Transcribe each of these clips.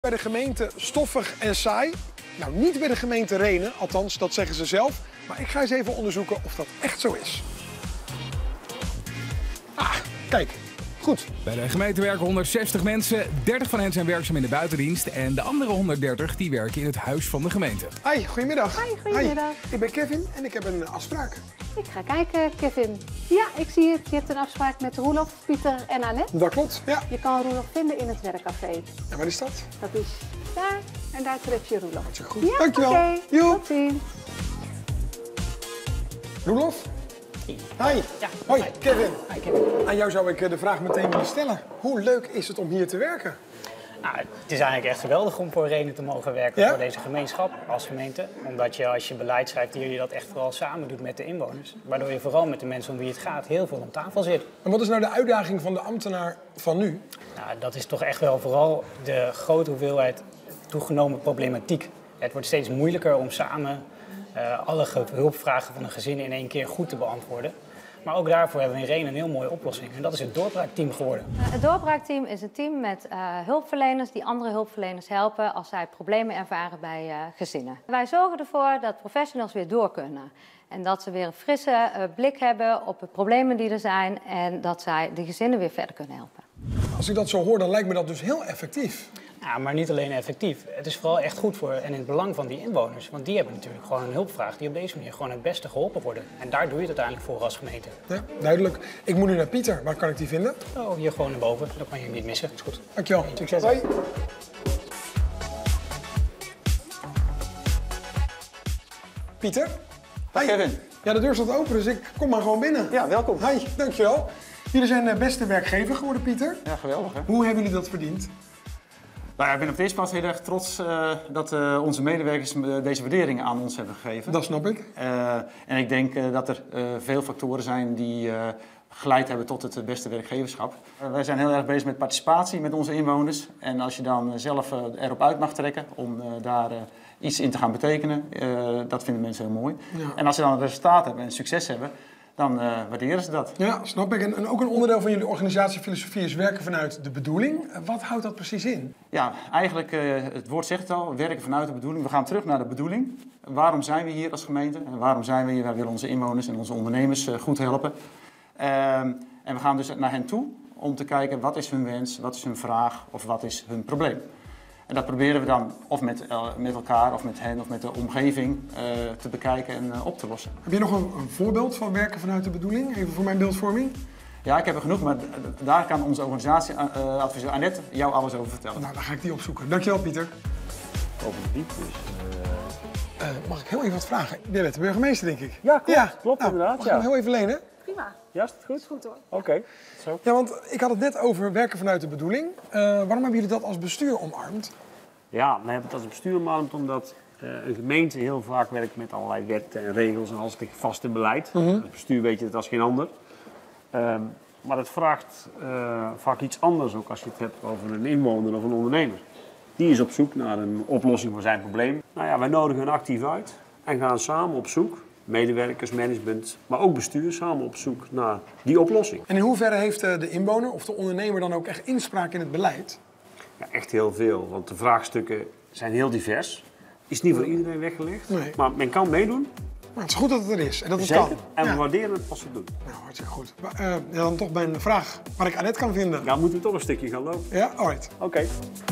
Bij de gemeente stoffig en saai? Nou, niet bij de gemeente Rhenen, althans, dat zeggen ze zelf. Maar ik ga eens even onderzoeken of dat echt zo is. Ah, kijk. Goed. Bij de gemeente werken 160 mensen. 30 van hen zijn werkzaam in de buitendienst. En de andere 130 die werken in het huis van de gemeente. Hi, goedemiddag. Hi, goedemiddag. Ik ben Kevin en ik heb een afspraak. Ik ga kijken, Kevin. Ja, ik zie het. Je hebt een afspraak met Roelof, Pieter en Annette. Dat klopt, ja. Je kan Roelof vinden in het werkcafé. En waar is dat? Dat is daar en daar tref je Roelof. Hartstikke goed. Ja, Dankjewel. oké. Joep. Tot ziens. Roelof? Hi. Ja, Hoi, hi. Kevin. Hi, Kevin. Aan jou zou ik de vraag meteen willen stellen. Hoe leuk is het om hier te werken? Nou, het is eigenlijk echt geweldig om voor Rhenen te mogen werken, Ja? voor deze gemeenschap als gemeente. Omdat je als je beleid schrijft hier, je dat echt vooral samen doet met de inwoners. Waardoor je vooral met de mensen om wie het gaat heel veel om tafel zit. En wat is nou de uitdaging van de ambtenaar van nu? Nou, dat is toch echt wel vooral de grote hoeveelheid toegenomen problematiek. Het wordt steeds moeilijker om samen alle hulpvragen van een gezin in één keer goed te beantwoorden. Maar ook daarvoor hebben we in Rhenen een heel mooie oplossing. En dat is het doorbraakteam geworden. Het doorbraakteam is een team met hulpverleners die andere hulpverleners helpen als zij problemen ervaren bij gezinnen. Wij zorgen ervoor dat professionals weer door kunnen. En dat ze weer een frisse blik hebben op de problemen die er zijn en dat zij de gezinnen weer verder kunnen helpen. Als ik dat zo hoor, dan lijkt me dat dus heel effectief. Ja, maar niet alleen effectief. Het is vooral echt goed voor en in het belang van die inwoners. Want die hebben natuurlijk gewoon een hulpvraag die op deze manier gewoon het beste geholpen worden. En daar doe je het uiteindelijk voor als gemeente. Ja, duidelijk. Ik moet nu naar Pieter. Waar kan ik die vinden? Oh, hier gewoon naar boven. Dan kan je hem niet missen. Dat is goed. Dankjewel. Succes. Hoi. Pieter? Dag Kevin. Ja, de deur staat open, dus ik kom maar gewoon binnen. Ja, welkom. Hi, dankjewel. Jullie zijn de beste werkgever geworden, Pieter. Ja, geweldig hè. Hoe hebben jullie dat verdiend? Nou ja, ik ben op de eerste plaats heel erg trots dat onze medewerkers deze waardering aan ons hebben gegeven. Dat snap ik. En ik denk dat er veel factoren zijn die geleid hebben tot het beste werkgeverschap. Wij zijn heel erg bezig met participatie met onze inwoners. En als je dan zelf erop uit mag trekken om daar iets in te gaan betekenen, dat vinden mensen heel mooi. Ja. En als ze dan een resultaat hebben en succes hebben, dan waarderen ze dat. Ja, snap ik. En ook een onderdeel van jullie organisatiefilosofie is werken vanuit de bedoeling. Wat houdt dat precies in? Ja, eigenlijk, het woord zegt het al, werken vanuit de bedoeling. We gaan terug naar de bedoeling. Waarom zijn we hier als gemeente? En waarom zijn we hier? Wij willen onze inwoners en onze ondernemers goed helpen. En we gaan dus naar hen toe om te kijken wat is hun wens, wat is hun vraag of wat is hun probleem. En dat proberen we dan of met elkaar of met hen of met de omgeving te bekijken en op te lossen. Heb je nog een voorbeeld van werken vanuit de bedoeling? Even voor mijn beeldvorming. Ja, ik heb er genoeg, maar daar kan onze organisatieadviseur Annette jou alles over vertellen. Nou, dan ga ik die opzoeken. Dankjewel, Pieter. Mag ik heel even wat vragen? Jij bent de burgemeester, denk ik. Ja, klopt Nou, inderdaad. Mag ik hem heel even lenen? Prima. Ja, is het goed? Goed hoor. Oké. Zo. Ja, want ik had het net over werken vanuit de bedoeling. Waarom hebben jullie dat als bestuur omarmd? Ja, we hebben het als bestuur omarmd omdat een gemeente heel vaak werkt met allerlei wetten en regels en alles tegen vaste beleid. Als bestuur weet je het als geen ander. Maar het vraagt vaak iets anders ook als je het hebt over een inwoner of een ondernemer. Die is op zoek naar een oplossing voor zijn probleem. Nou ja, wij nodigen hen actief uit en gaan samen op zoek. Medewerkers, management, maar ook bestuur samen op zoek naar die oplossing. En in hoeverre heeft de inwoner of de ondernemer dan ook echt inspraak in het beleid? Ja, echt heel veel, want de vraagstukken zijn heel divers. Is niet voor iedereen weggelegd, Nee. maar men kan meedoen. Maar het is goed dat het er is en dat het Zeker. kan. En we Ja. waarderen het als ze het doen. Nou, hartstikke goed. Maar, ja, dan toch mijn vraag waar ik Annette kan vinden. Ja, moeten we toch een stukje gaan lopen. Ja, alright. Oké.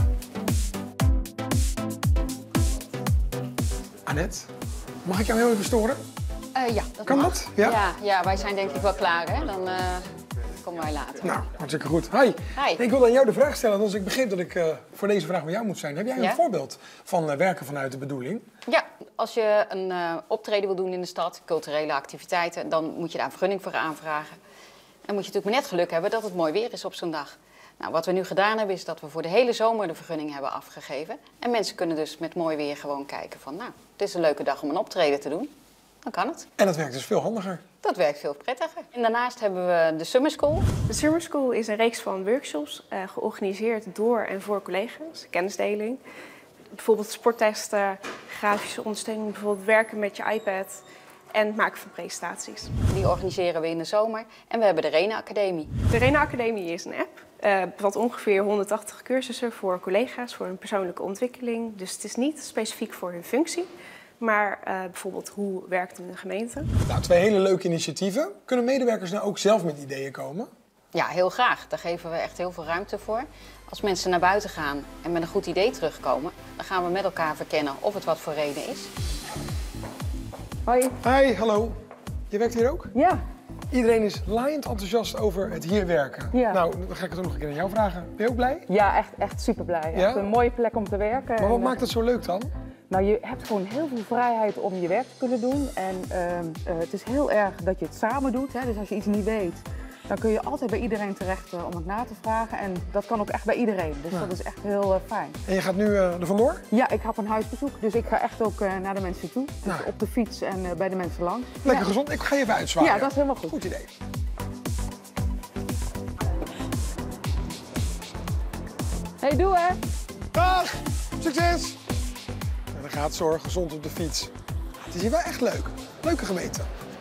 Annette, mag ik jou heel even storen? Ja, dat Kan mag. dat? Ja? Ja, wij zijn denk ik wel klaar, hè? Dan komen wij later. Nou, hartstikke goed. Hi. Hi. Ik wilde aan jou de vraag stellen, dus ik begreep dat ik voor deze vraag bij jou moet zijn. Heb jij een Ja? voorbeeld van werken vanuit de bedoeling? Ja, als je een optreden wil doen in de stad, culturele activiteiten, dan moet je daar een vergunning voor aanvragen. En moet je natuurlijk maar net geluk hebben dat het mooi weer is op zo'n dag. Nou, wat we nu gedaan hebben is dat we voor de hele zomer de vergunning hebben afgegeven. En mensen kunnen dus met mooi weer gewoon kijken van, nou, het is een leuke dag om een optreden te doen. Dan kan het. En dat werkt dus veel handiger. Dat werkt veel prettiger. En daarnaast hebben we de Summer School. De Summer School is een reeks van workshops georganiseerd door en voor collega's. Kennisdeling. Bijvoorbeeld sporttesten, grafische ondersteuning, bijvoorbeeld werken met je iPad en het maken van presentaties. Die organiseren we in de zomer. En we hebben de Rhenen Academie. De Rhenen Academie is een app bevat ongeveer 180 cursussen voor collega's, voor hun persoonlijke ontwikkeling. Dus het is niet specifiek voor hun functie, maar bijvoorbeeld hoe werkt een gemeente. Nou, 2 hele leuke initiatieven. Kunnen medewerkers nou ook zelf met ideeën komen? Ja, heel graag. Daar geven we echt heel veel ruimte voor. Als mensen naar buiten gaan en met een goed idee terugkomen, dan gaan we met elkaar verkennen of het wat voor reden is. Hoi. Hi, hallo. Je werkt hier ook? Ja. Iedereen is laaiend enthousiast over het hier werken. Ja. Nou, dan ga ik het ook nog een keer aan jou vragen. Ben je ook blij? Ja, echt super blij. Ja? Echt een mooie plek om te werken. Maar wat En, maakt het zo leuk dan? Nou, je hebt gewoon heel veel vrijheid om je werk te kunnen doen. En het is heel erg dat je het samen doet. Hè? Dus als je iets niet weet, dan kun je altijd bij iedereen terecht om het na te vragen. En dat kan ook echt bij iedereen. Dus dat is echt heel fijn. En je gaat nu er vandoor? Ja, ik heb een huisbezoek. Dus ik ga echt ook naar de mensen toe. Dus Nou. op de fiets en bij de mensen langs. Lekker gezond. Ik ga je even uitzwaaien. Ja, dat is helemaal goed. Goed idee. Hey, doe hè! Dag! Succes! Nou, dan gaat Zorg gezond op de fiets. Het is hier wel echt leuk. Leuke gemeente.